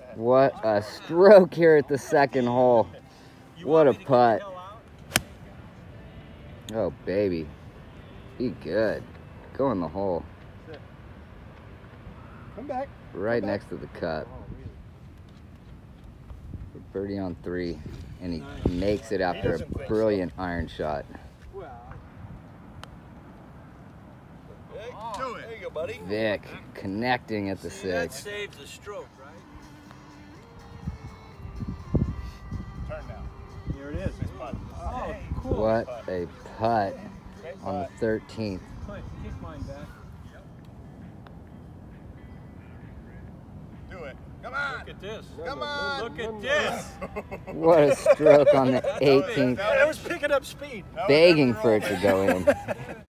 What a stroke here at the second hole. What a putt. Oh, baby. Be good. Go in the hole. Come back. Right next to the cut. Birdie on 3, and he makes it after a brilliant iron shot. Do it. There you go, buddy. Vic connecting at the 6. That saves the stroke, right? Turn now. Here it is. Oh, cool. What a putt on the 13th. Clint, kick mine back. Do it. Come on. look at this. Come on. Look at this. What a stroke on the 18th. That was picking up speed. Begging for it to go in.